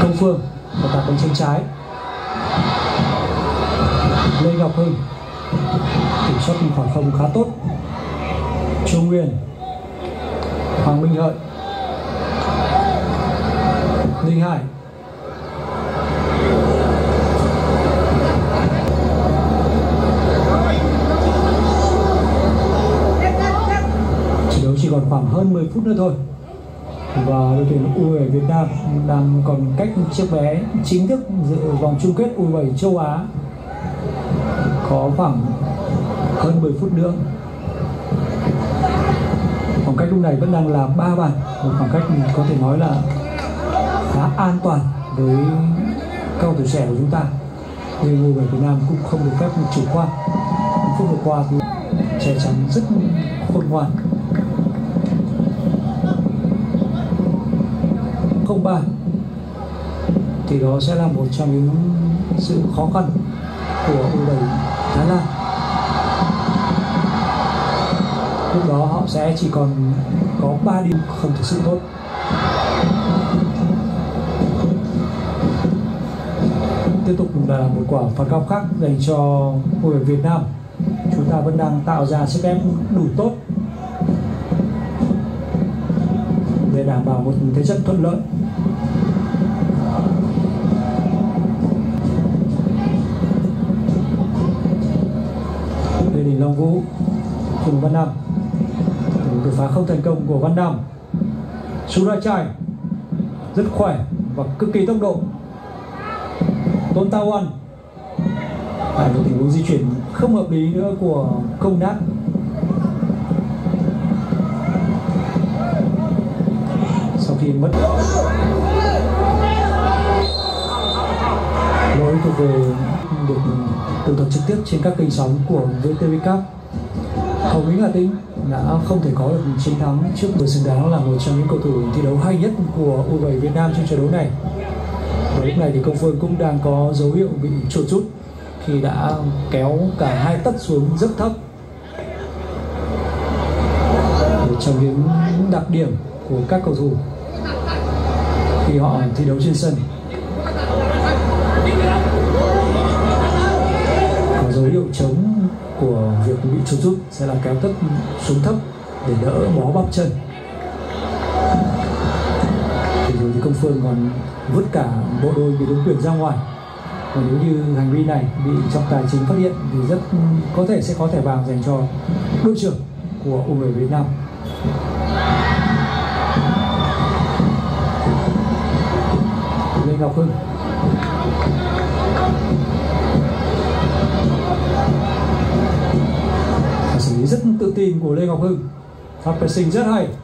Công Phương và tạt bên chân trái. Lê Ngọc Hưng kiểm soát khoảng không khá tốt. Trung Nguyên, Hoàng Minh Hợi, Ninh Hải, trận đấu chỉ còn khoảng hơn 10 phút nữa thôi và đội tuyển U17 Việt Nam đang còn cách chiếc vé chính thức dự vòng chung kết U17 châu Á có khoảng hơn 10 phút nữa. Khoảng cách lúc này vẫn đang là 3 bàn, một khoảng cách có thể nói là khá an toàn với các cầu thủ trẻ của chúng ta. Nhưng U17 Việt Nam cũng không được phép chủ quan. Phút vừa qua thì che chắn rất khôn ngoan. 0-3 thì đó sẽ là một trong những sự khó khăn của U17 Thái Lan. Lúc đó họ sẽ chỉ còn có 3 điểm, không thực sự tốt. Tiếp tục là một quả phạt góc khác dành cho U17 Việt Nam. Chúng ta vẫn đang tạo ra sức ép đủ tốt để đảm bảo một thế trận thuận lợi. Lê Đình Long Vũ cùng Văn Nam, đột phá không thành công của Văn Nam. Surachai rất khỏe và cực kỳ tốc độ. Tôn Tao Ân, một tình huống di chuyển không hợp lý nữa của Công Nát. Sau khi mất lỗi thuộc về được tường thuật trực tiếp trên các kênh sóng của VTV Cup, Hồng Lĩnh Hà Tĩnh đã không thể có được chiến thắng trước người xứng đáng là một trong những cầu thủ thi đấu hay nhất của U17 Việt Nam trong trận đấu này. Và lúc này thì Công Phương cũng đang có dấu hiệu bị chuột rút khi đã kéo cả hai tấc xuống rất thấp. Một trong những đặc điểm của các cầu thủ khi họ thi đấu trên sân. Có dấu hiệu chống của việc bị chuột rút sẽ là kéo tấc xuống thấp để đỡ bó bắp chân. Rồi thì Công Phương còn vứt cả bộ đôi bị đối tuyển ra ngoài. Và nếu như hành vi này bị trọng tài chính phát hiện thì rất có thể sẽ có thẻ vàng dành cho đội trưởng của U17 Việt Nam. Lê Ngọc Hưng, xử lý rất tự tin của Lê Ngọc Hưng, pha pressing rất hay.